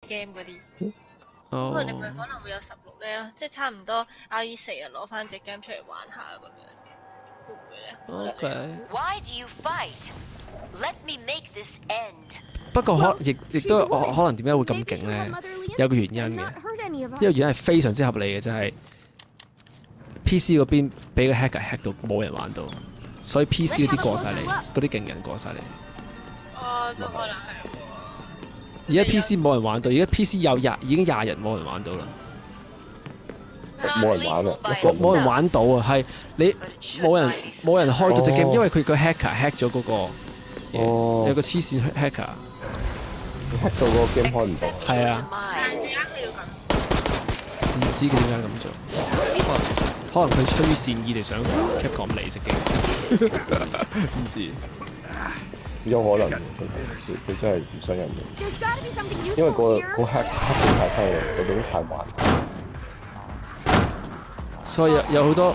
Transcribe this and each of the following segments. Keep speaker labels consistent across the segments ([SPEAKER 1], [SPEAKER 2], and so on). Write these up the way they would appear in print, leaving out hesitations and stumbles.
[SPEAKER 1] game 嗰啲。
[SPEAKER 2] 哦。
[SPEAKER 1] 佢哋咪可能會有16咧，即係差唔多 RE4日攞翻隻 game 出嚟玩下咁樣，會唔會咧
[SPEAKER 2] OK。
[SPEAKER 3] Why do you fight? Let me make this end.
[SPEAKER 2] 不過亦都可能點解會咁勁咧？有個原因嘅，呢個原因係非常之合理嘅，就係 PC 嗰邊俾個 hacker hack 到冇人玩到，所以 PC 嗰啲過晒嚟，嗰啲勁人過晒嚟。
[SPEAKER 1] 哦，都可能係喎。
[SPEAKER 2] 而家 PC 冇人玩到，而家 PC 已經20人冇人玩到啦。
[SPEAKER 4] 冇人玩啊！
[SPEAKER 2] 冇人玩到啊！係你冇人開到隻 game，因為佢個 hacker hack 咗嗰個，有個黐線 hacker。
[SPEAKER 4] hack 到嗰個 game 開唔到。
[SPEAKER 2] 係啊。
[SPEAKER 1] 但係點解佢要咁？
[SPEAKER 2] 唔知佢點解咁做，可能佢出於善意地想 Capcom 嚟隻 game，唔知。
[SPEAKER 4] 有可能佢真係唔想人嘅，因為個 hack 得太犀利，佢哋都太慢。
[SPEAKER 2] 所以有好多。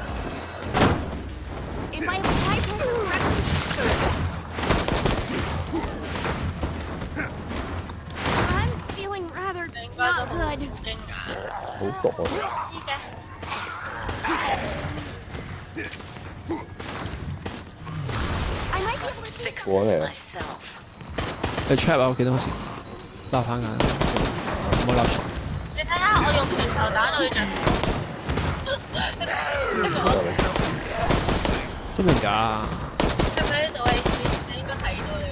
[SPEAKER 4] 好毒啊！我嚟啊！
[SPEAKER 2] 你 trap 啊！我記得好似立下眼，冇立。
[SPEAKER 1] 你睇下我用拳頭打到佢就。
[SPEAKER 2] 真定假啊？
[SPEAKER 1] 係咪呢度係你應該睇到你？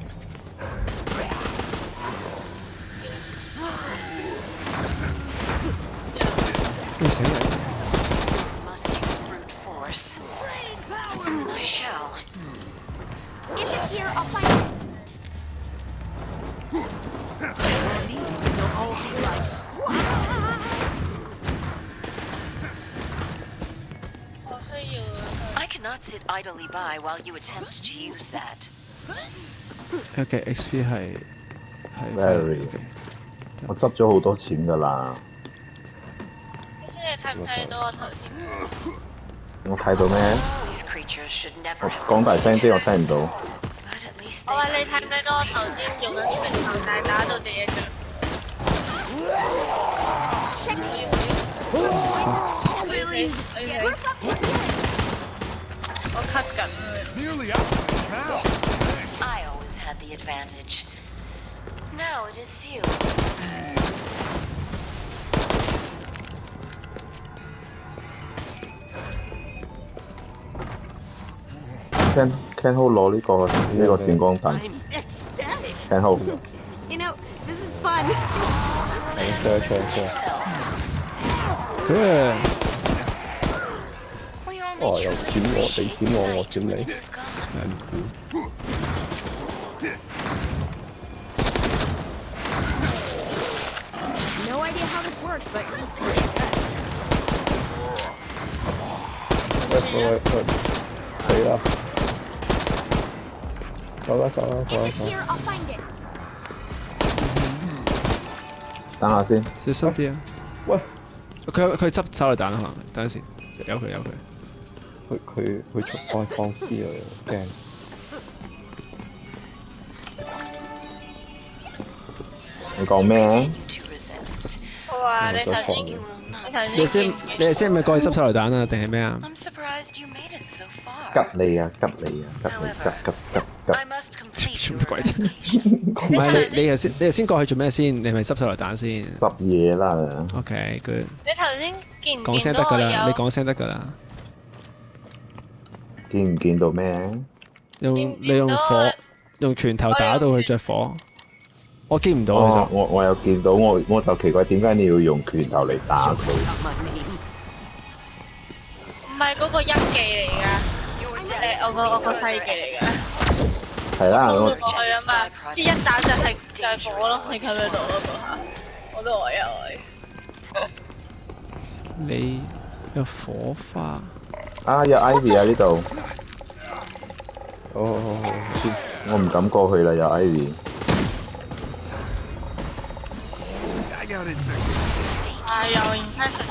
[SPEAKER 2] 你死人！
[SPEAKER 3] Must use brute force. I shall.
[SPEAKER 5] If it's here, I'll find it.
[SPEAKER 3] I cannot sit idly by while you attempt to use that.
[SPEAKER 2] OK XP 係
[SPEAKER 4] Very。我執咗好多錢㗎啦。
[SPEAKER 1] 先你睇唔睇到我頭先？
[SPEAKER 4] 我睇到咩？我講大聲啲，我聽唔到。
[SPEAKER 1] 我話你睇唔睇到我頭先用緊拳頭大打到第一仗？我 cut 緊。
[SPEAKER 3] I always had the advantage. Now it is you.
[SPEAKER 4] Can hold 攞呢個閃光彈。Can hold。
[SPEAKER 5] You know, this is fun.
[SPEAKER 2] Good。
[SPEAKER 4] 哦，又閃我，你閃我，我閃你，唔知。
[SPEAKER 5] No idea how this works, but it's pretty good.
[SPEAKER 4] 喂，死啦！走啦！
[SPEAKER 5] Here, I'll find it.
[SPEAKER 4] 等下先，
[SPEAKER 2] 小心啲啊！
[SPEAKER 4] 喂，
[SPEAKER 2] 佢執手榴彈可能，等陣先，由佢。
[SPEAKER 4] 佢出開放屍啊！驚。你講咩啊？
[SPEAKER 1] 我話你頭先，
[SPEAKER 2] 你哋先係咪過去執手榴彈啊？定係咩啊？
[SPEAKER 4] 吉你啊！吉！
[SPEAKER 2] 做乜鬼啫？唔係你頭先過去做咩先？你係咪執手榴彈先？
[SPEAKER 4] 執嘢啦。
[SPEAKER 2] OK good。
[SPEAKER 1] 你頭先見唔
[SPEAKER 2] 講聲
[SPEAKER 1] 見到我
[SPEAKER 2] 得㗎啦，你
[SPEAKER 1] 有？
[SPEAKER 2] 講聲得㗎啦。
[SPEAKER 4] 見唔見到咩？
[SPEAKER 2] 你用拳頭打到佢着火，我見唔到其實。
[SPEAKER 4] 我有見到，我就奇怪點解你要用拳頭嚟打佢？
[SPEAKER 1] 唔係嗰個一技嚟㗎，我個細技嚟㗎。
[SPEAKER 4] 係啦，
[SPEAKER 1] 衝過去啊嘛，跟住一打就係火咯，你睇唔睇到咯嗰下？我都呆一呆。
[SPEAKER 2] 你有火花。
[SPEAKER 4] 啊，有 Ivy 啊呢度。好，我唔敢過去啦，有 Ivy。
[SPEAKER 1] 啊，有 infection。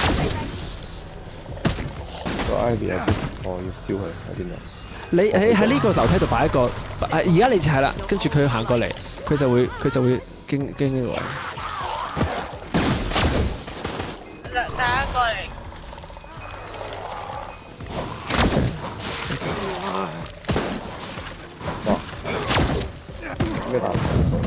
[SPEAKER 4] 個 Ivy 啊，我要燒佢喺邊度？
[SPEAKER 2] 你喺呢個樓梯度擺一個，而家你就係啦，跟住佢行過嚟，佢就會經呢個位。
[SPEAKER 1] 大家過嚟。
[SPEAKER 4] 咩大？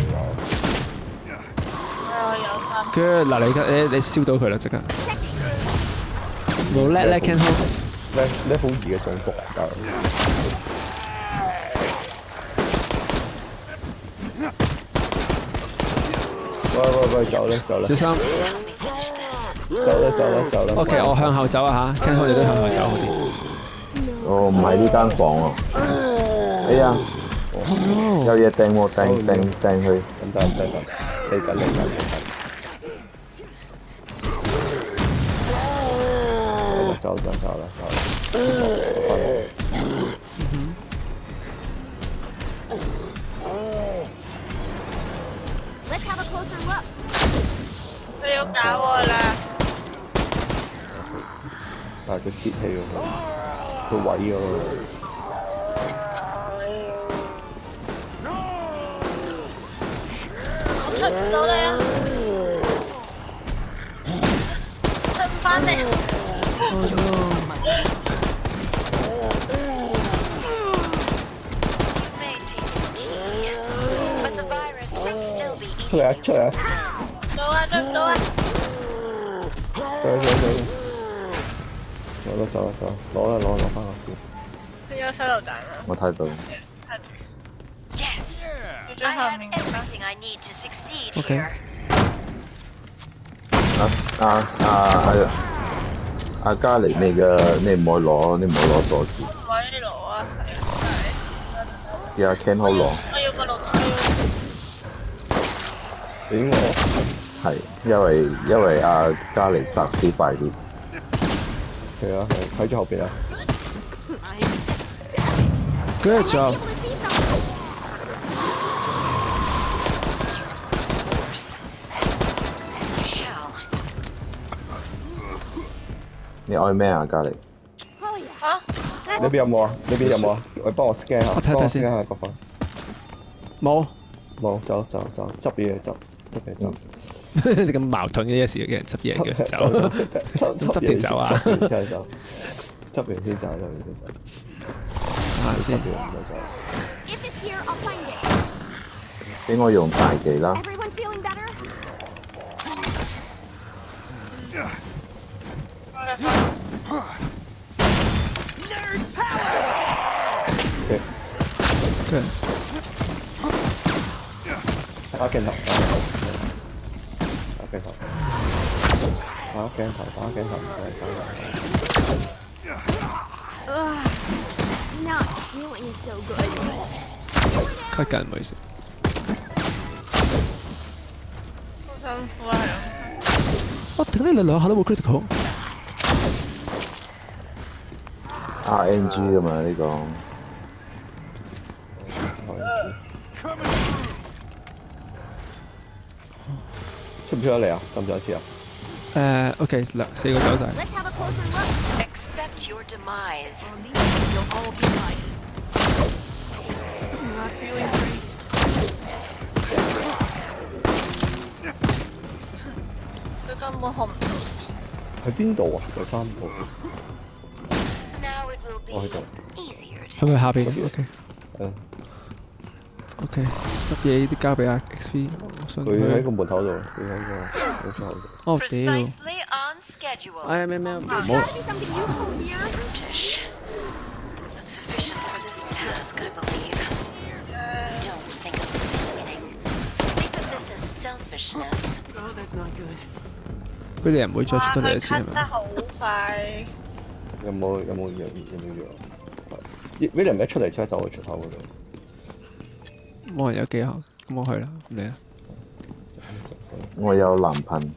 [SPEAKER 1] 有心。
[SPEAKER 2] 佢嗱你燒到佢啦，即刻。冇叻 can hold。
[SPEAKER 4] level 2嘅中伏啊！教喂，走啦！
[SPEAKER 2] 小心。
[SPEAKER 4] 走啦
[SPEAKER 2] OK， 我向後走啊嚇 ，can hold 你都向後走好啲。
[SPEAKER 6] 哦，唔係呢間房喎。哎呀，有嘢掟喎，掟佢。
[SPEAKER 4] 等，嚟緊。走啦。
[SPEAKER 5] Let's have a closer look.
[SPEAKER 1] 佢要搞我啦！
[SPEAKER 4] 但係佢泄氣喎，佢毀咗喎。
[SPEAKER 1] 我出唔到嚟啊！出唔翻嚟。
[SPEAKER 4] 出嚟！
[SPEAKER 1] 到啊！出唔到啊！
[SPEAKER 4] 走啦！攞翻個先。
[SPEAKER 1] 佢有手榴彈啊！
[SPEAKER 6] 我睇到。
[SPEAKER 3] Yes,
[SPEAKER 1] 佢最
[SPEAKER 3] I
[SPEAKER 1] 後
[SPEAKER 3] have
[SPEAKER 1] 面。
[SPEAKER 3] everything I need to succeed
[SPEAKER 2] Okay.
[SPEAKER 3] here.
[SPEAKER 6] 阿嘉莉，你唔好攞鎖匙。
[SPEAKER 1] 唔可以攞啊！
[SPEAKER 6] 而家 can hold 攞。
[SPEAKER 1] 我要個綠區。
[SPEAKER 4] 俾我。
[SPEAKER 6] 係，因為阿嘉莉殺死快啲。
[SPEAKER 4] 係啊，睇住後邊啊。
[SPEAKER 2] Good job。
[SPEAKER 6] 你愛咩啊，嘉莉？
[SPEAKER 5] Oh yeah.
[SPEAKER 1] 嚇！
[SPEAKER 4] 呢邊有冇啊？喂，幫我 scan 下。
[SPEAKER 2] 我睇先。
[SPEAKER 4] scan 下個份。
[SPEAKER 2] 冇，
[SPEAKER 4] 走，執嘢執。
[SPEAKER 2] 你咁矛盾嘅事嘅人執嘢嘅走，執定走啊？
[SPEAKER 4] 執完先走。
[SPEAKER 2] 先。
[SPEAKER 5] If it's here, I'll find it.
[SPEAKER 6] 俾我用大技啦。
[SPEAKER 5] Everyone feeling better?
[SPEAKER 4] Nerd
[SPEAKER 2] power. Good.
[SPEAKER 4] 打鏡頭。
[SPEAKER 5] Not feeling so good.
[SPEAKER 2] 咳緊唔好意思。
[SPEAKER 1] 好辛苦啊！
[SPEAKER 2] 我頂你兩下都冇 critical。
[SPEAKER 6] RNG 㗎嘛呢個。
[SPEAKER 4] 出唔出得嚟啊？得唔得一次啊
[SPEAKER 2] ？OK，4個走晒。
[SPEAKER 5] Let's have a closer look.
[SPEAKER 3] Accept your demise.
[SPEAKER 7] You'll all be mine. I'm not feeling great.
[SPEAKER 1] 佢根本學唔到。
[SPEAKER 4] 喺邊度啊？第3部。
[SPEAKER 3] Now it will be
[SPEAKER 4] 我喺度。
[SPEAKER 3] easier to
[SPEAKER 2] 係咪下邊 ？OK。OK，執嘢啲交俾阿 XP。
[SPEAKER 4] 佢喺個門口度，佢喺個出口度。
[SPEAKER 2] 哦屌！
[SPEAKER 3] precisely on schedule.
[SPEAKER 2] 哎咩唔好。
[SPEAKER 5] There's gotta be something useful here.
[SPEAKER 3] Brutish. Not sufficient for this task, I believe. Don't think of this as winning. Think of this as selfishness.
[SPEAKER 7] Oh, that's not good.
[SPEAKER 2] 佢哋人唔會再出得嚟一次係咪？
[SPEAKER 1] 哇！佢 cut 得好快。
[SPEAKER 4] 有冇藥？William 一出嚟即刻走去出口嗰度。
[SPEAKER 2] 冇人有技巧，咁我去啦，你啊。
[SPEAKER 6] 我有藍噴。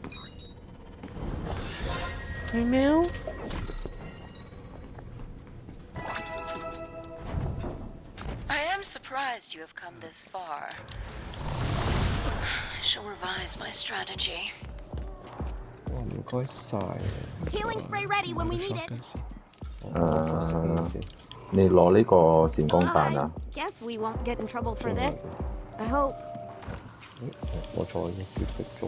[SPEAKER 2] 喵。
[SPEAKER 3] I am surprised you have come this far. I shall revise my strategy.
[SPEAKER 4] 哇，唔該晒。
[SPEAKER 5] Healing spray ready when we need it.
[SPEAKER 6] 你攞呢個閃光彈啊
[SPEAKER 5] Guess we won't get in trouble for this. I hope.
[SPEAKER 4] 我錯咗，要識咗。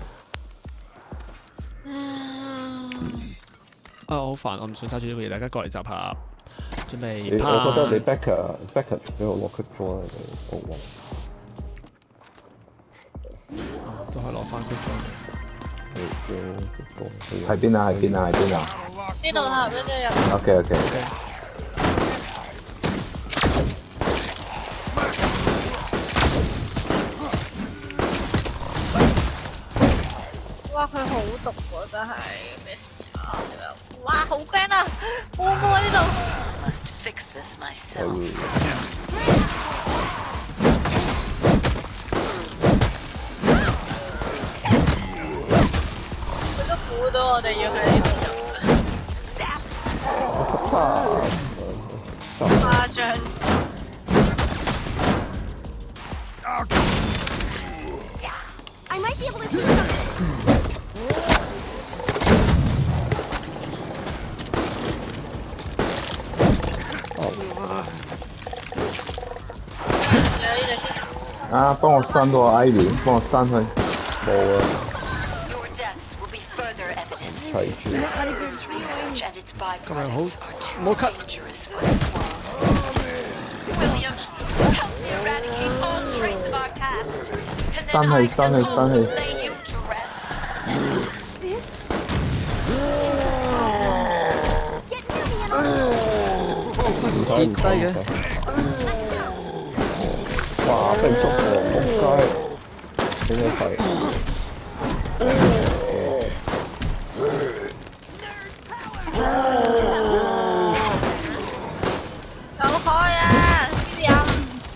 [SPEAKER 2] 啊，好煩，我唔想揸住呢個嘢，大家過嚟集合，準備。
[SPEAKER 4] 我覺得你 Becker 俾我攞 quick draw 你國王。
[SPEAKER 2] 都可以攞翻 quick draw。
[SPEAKER 6] 喺邊啊？喺邊啊？喺邊啊？
[SPEAKER 1] 呢度塔呢隻人。
[SPEAKER 6] OK。
[SPEAKER 1] 哇！佢好毒喎，真係咩事啊？哇！好驚啊！好恐怖啊！呢度。
[SPEAKER 3] Must fix this myself.
[SPEAKER 1] 佢都估到我哋要喺呢度入。誇張。
[SPEAKER 5] I might be able to see something.
[SPEAKER 6] 啊，幫我刪到阿 Ivy， 幫我刪佢。
[SPEAKER 4] 冇啊。
[SPEAKER 3] Your deaths will be further evidence.
[SPEAKER 4] 睇住。
[SPEAKER 3] This research and its
[SPEAKER 2] 今日好
[SPEAKER 3] byproducts are too
[SPEAKER 2] 冇 cut。
[SPEAKER 3] dangerous for this world. William, help me eradicate all trace of our past, and then I can also lay you to rest.
[SPEAKER 5] This? Get near me and I'll...
[SPEAKER 2] 跌低嘅。
[SPEAKER 4] 哇！被捉喎，仆街！點解係？
[SPEAKER 1] 走開啊！邊有？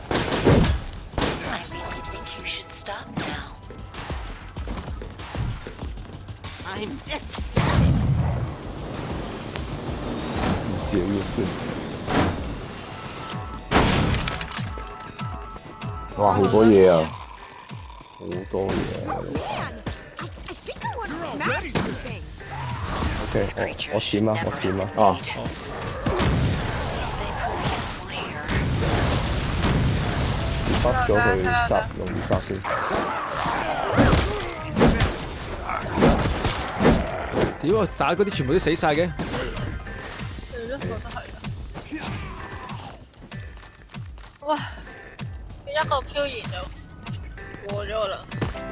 [SPEAKER 3] I really think you should stop now.
[SPEAKER 7] I'm ecstatic.
[SPEAKER 4] 少要先。
[SPEAKER 6] 哇，好多嘢啊！
[SPEAKER 4] 好多嘢。
[SPEAKER 5] I think I want to smash something.
[SPEAKER 4] OK，我閃啊！我閃啊！
[SPEAKER 6] 哦。
[SPEAKER 4] bắt咗佢殺，容易殺先。
[SPEAKER 2] 屌啊！打嗰啲全部都死晒嘅。
[SPEAKER 1] 係咯，我都係。哇！一個 Q 完就過咗啦。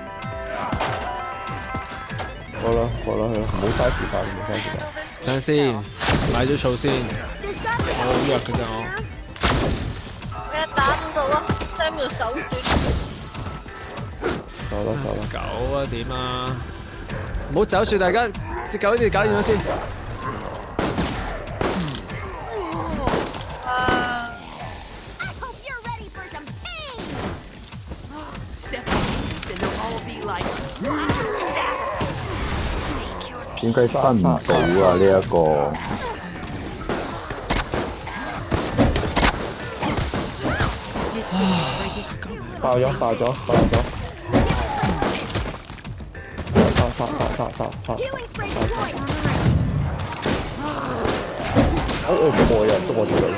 [SPEAKER 4] 好啦，好啦，唔好嘥時間，唔好嘥時間。
[SPEAKER 2] 等陣先，買咗醋先。我好弱嘅啫我。
[SPEAKER 1] 咩打唔到咯？Samuel 手短。
[SPEAKER 4] 走啦走啦。
[SPEAKER 2] 狗啊點啊？唔好走住大家，隻狗你哋搞掂咗先。
[SPEAKER 6] 點解分唔到啊？呢一個
[SPEAKER 4] 爆咗！殺！過人捉我出嚟。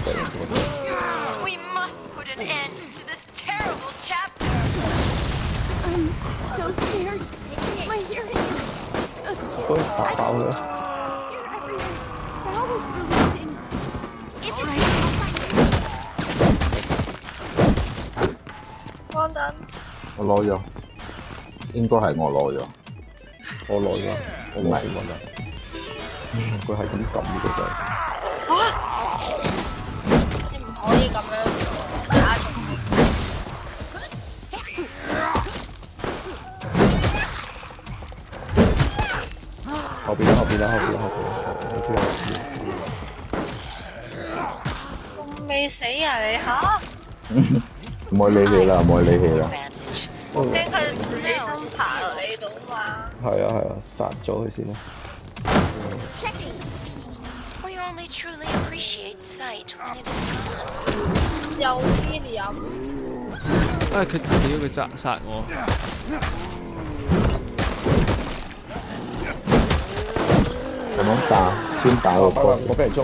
[SPEAKER 3] We must put an end to this terrible chapter.
[SPEAKER 5] I'm so scared. My hearing is...
[SPEAKER 4] 都打爆佢。
[SPEAKER 5] You're everywhere. Bell was releasing. It's right.
[SPEAKER 1] 光燈。
[SPEAKER 6] 我攞咗，應該係我攞咗。
[SPEAKER 4] 我攞咗，我冇先揾人。佢係咁撳嘅啫。
[SPEAKER 1] 你唔可以咁樣打中佢。
[SPEAKER 4] 後邊啦！
[SPEAKER 1] 仲未死啊你嚇？
[SPEAKER 6] 唔好理佢啦，唔好理佢啦。
[SPEAKER 1] 我驚佢起身爬落你度嘛。
[SPEAKER 4] 係啊，殺咗佢先啦。
[SPEAKER 3] We only truly appreciate sight when it is gone.
[SPEAKER 1] 有 William。
[SPEAKER 2] 啊！佢屌佢殺我。
[SPEAKER 6] 咁樣打，邊打個波？
[SPEAKER 4] 我俾人捉。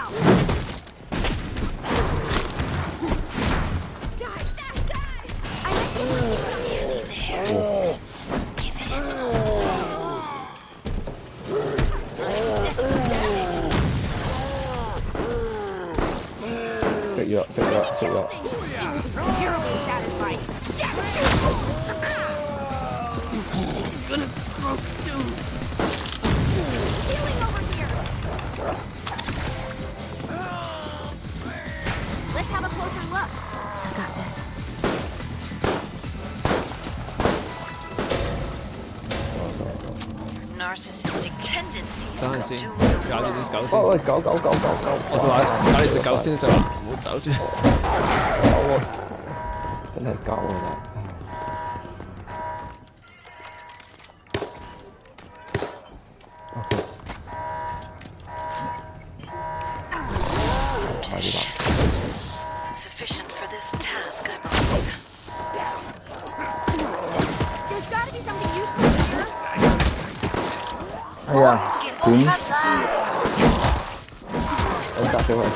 [SPEAKER 5] I
[SPEAKER 4] 藥食藥食藥。
[SPEAKER 5] Terribly satisfying.
[SPEAKER 7] Gonna broke soon.
[SPEAKER 5] Healing over here. Let's have a closer look. I got this.
[SPEAKER 3] Narcissistic tendencies
[SPEAKER 2] 等陣
[SPEAKER 3] will
[SPEAKER 2] 先，
[SPEAKER 3] do
[SPEAKER 2] 搞掂隻狗先。
[SPEAKER 4] 喂，狗，
[SPEAKER 2] 我就話搞掂隻狗先，就話唔好走住。
[SPEAKER 4] 狗啊！真係狗啊！快啲吧！
[SPEAKER 3] Sufficient for this task, I believe.
[SPEAKER 5] There's gotta be something useful here.
[SPEAKER 6] 哎呀，點？
[SPEAKER 4] 我殺咗佢。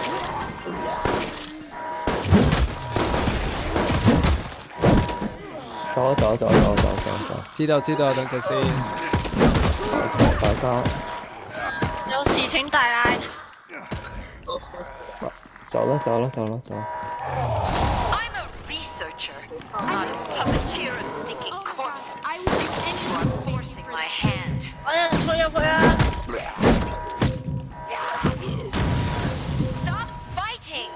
[SPEAKER 4] 走！
[SPEAKER 2] 知道，等陣先。
[SPEAKER 4] 大家
[SPEAKER 1] 有事請大嗌。
[SPEAKER 4] 走啦！
[SPEAKER 3] I'm a researcher, not a puppeteer of stinking corpses.
[SPEAKER 5] I was just
[SPEAKER 3] You are forcing my hand.
[SPEAKER 1] 揾人衝入去啊！
[SPEAKER 3] Stop fighting!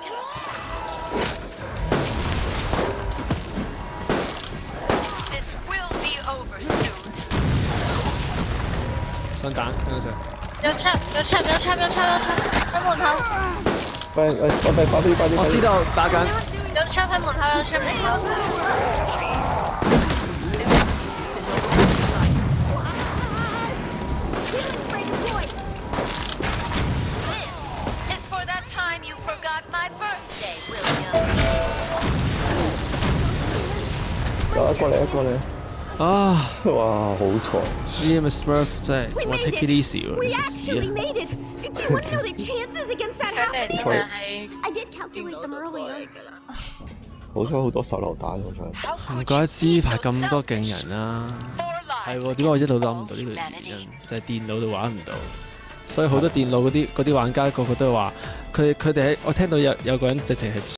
[SPEAKER 3] This will be over soon.
[SPEAKER 2] 上彈，等陣先。
[SPEAKER 1] 有 trap 喺門口，
[SPEAKER 4] 快啲！
[SPEAKER 2] 我知道打緊。
[SPEAKER 1] 有 trap 喺門口，有 trap 喺門口。
[SPEAKER 5] healing spray deployed.
[SPEAKER 3] This is for that time you forgot my birthday, William.
[SPEAKER 4] 過嚟！
[SPEAKER 2] 啊！
[SPEAKER 4] 哇，好彩！
[SPEAKER 2] 呢啲咪 Smurf 真係
[SPEAKER 5] We
[SPEAKER 2] 我
[SPEAKER 5] made
[SPEAKER 2] take
[SPEAKER 5] it.
[SPEAKER 2] it easy 喎，
[SPEAKER 5] We
[SPEAKER 2] 你食屎
[SPEAKER 5] actually
[SPEAKER 2] 啊！
[SPEAKER 5] made it. Do you want to know the chances against that
[SPEAKER 1] 佢哋
[SPEAKER 5] happening?
[SPEAKER 1] 真係
[SPEAKER 5] I did calculate them earlier.
[SPEAKER 4] 好彩好多手榴彈喎，真係。
[SPEAKER 3] How
[SPEAKER 2] 唔
[SPEAKER 3] could
[SPEAKER 2] 怪
[SPEAKER 3] you
[SPEAKER 2] 得
[SPEAKER 3] be
[SPEAKER 2] 知
[SPEAKER 3] so
[SPEAKER 2] 排咁多勁
[SPEAKER 3] selfish?
[SPEAKER 2] 人啦。
[SPEAKER 3] Four
[SPEAKER 2] 係
[SPEAKER 3] lives
[SPEAKER 2] 喎，點解我一路諗唔
[SPEAKER 3] against
[SPEAKER 2] 到呢個
[SPEAKER 3] all
[SPEAKER 2] 原
[SPEAKER 3] humanity.
[SPEAKER 2] 因？就係電腦度玩唔到，所以好多電腦嗰啲玩家個個都話，佢哋喺我聽到有個人直情係